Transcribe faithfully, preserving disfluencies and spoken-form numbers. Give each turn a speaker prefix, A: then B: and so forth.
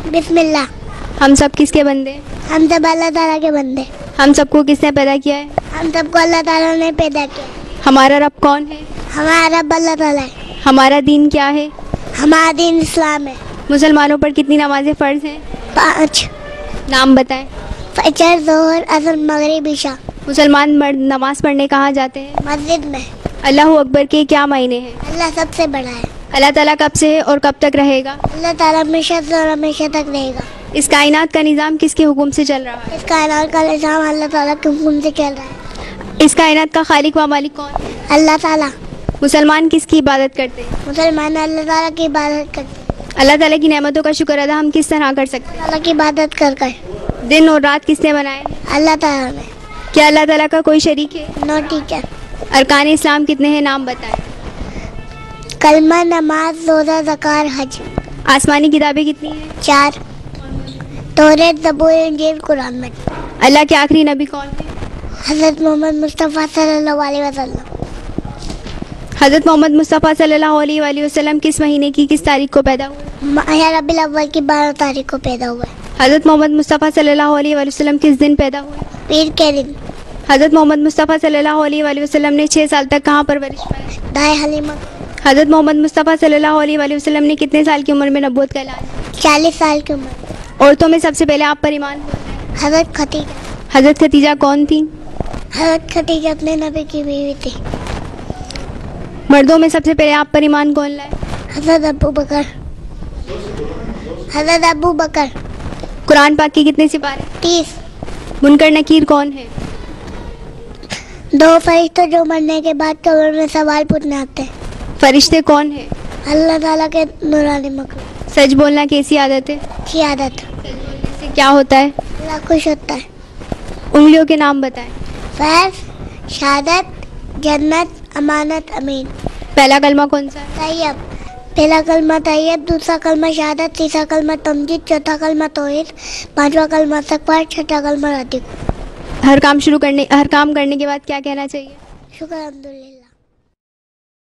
A: بسم اللہ.
B: ہم سب کس کے بندے ہیں؟
A: ہم سب اللہ تعالیٰ کے بندے.
B: ہم سب کو کس نے پیدا کیا ہے؟
A: ہم سب کو اللہ تعالیٰ نے پیدا کیا.
B: ہمارا رب کون ہے؟
A: ہمارا رب اللہ تعالیٰ ہے.
B: ہمارا دین کیا ہے؟
A: ہمارا دین اسلام ہے.
B: مسلمانوں پر کتنی نمازیں فرض ہیں؟
A: پانچ.
B: نام بتائیں.
A: فجر، ظہر، عصر، مغرب، عشاء.
B: مسلمان مرد نماز پڑھنے کہاں جاتے ہیں؟
A: مسجد میں.
B: اللہ اکبر کے کیا معنی ہیں؟
A: اللہ سب سے بڑا ہے.
B: اللہ تعالیٰ کب سے ہے اور کب تک رہے گا؟
A: اللہ تعالیٰ ہمیشہ سے اور ہمیشہ تک رہے گا.
B: اس کائنات کا نظام کس کے حکم سے چل رہا ہے؟
A: اس کائنات کا نظام اللہ تعالیٰ کے حکم سے چل رہا ہے.
B: اس کائنات کا خالق و مالک کون ہے؟
A: اللہ تعالیٰ.
B: مسلمان کس کی عبادت کرتے ہیں؟
A: مسلمان اللہ تعالیٰ کی عبادت کرتے ہیں.
B: اللہ تعالیٰ کی نعمتوں کا شکر ادا ہم کس طرح کر سکتے ہیں؟
A: اللہ کی عبادت کر کر.
B: دن اور رات کس نے بنائے؟
A: اللہ تعالیٰ نے.
B: کیا اللہ تعالیٰ کا کوئی شریک ہے؟
A: No teacher.
B: ارکان اسلام کتنے ہیں؟ نام بتائیں.
A: کلمہ، نماز، روزہ، زکوٰۃ، حج.
B: آسمانی کتابیں کتنی ہیں؟
A: چار. توریت، زبور، انجیل، قرآن مجید.
B: اللہ کے آخری نبی کون ہے؟
A: حضرت محمد مصطفیٰ صلی اللہ علیہ وسلم.
B: حضرت محمد مصطفیٰ صلی اللہ علیہ وآلہ وسلم کس مہینے کی کس تاریخ کو پیدا ہوئے؟
A: ماہ ربیع الاول کی بارہ تاریخ کو پیدا ہوئے.
B: حضرت محمد مصطفیٰ صلی اللہ علیہ وآلہ وسلم کس دن پیدا ہوئے؟
A: پیر کے دن.
B: حضرت محمد مصطفیٰ صلی اللہ علیہ وآلہ وسلم نے چھ سال تک کہاں پرورش پائی؟
A: دائے حلیمہ.
B: حضرت محمد مصطفیٰ صلی اللہ علیہ وآلہ وسلم نے کتنے سال کی عمر میں نبوت کا اعلان کیا؟
A: چالیس سال کی عمر.
B: عورتوں میں سب سے پہلے آپ پر ایمان کون ہے؟
A: حضرت خدیجہ.
B: حضرت خدیجہ کون تھی؟
A: حضرت خدیجہ اپنے نبی کی بیوی تھی.
B: مردوں میں سب سے پہلے آپ پر ایمان کون لائے؟
A: حضرت ابو بکر. حضرت ابو بکر.
B: قرآن پاک کے کتنے سپارے؟
A: تیس.
B: منکر نکیر کون ہے؟
A: دو فرشتے جو مرنے کے بعد قبر میں سوال پوچھنے آتے ہیں.
B: فرشتے کون ہیں؟
A: اللہ تعالیٰ کے نورانی مخلوق.
B: سچ بولنا کیسی عادت ہے؟
A: کی عادت.
B: اس سے کیا ہوتا ہے؟
A: اللہ خوش ہوتا ہے.
B: انگلیوں کے نام بتائیں.
A: فیض، شہادت، جنت، امانت، امین.
B: پہلا کلمہ کون سا ہے؟
A: طیب. پہلا کلمہ طیب، دوسرا کلمہ شہادت، تیسرا کلمہ تمجید، چوتھا کلمہ توحید، پانچواں کلمہ استغفار، چھٹا کلمہ رضا.
B: ہر کام شروع کرنے ہر کام کرنے کے بعد کیا کہنا چاہیے؟
A: شکر الحمدللہ.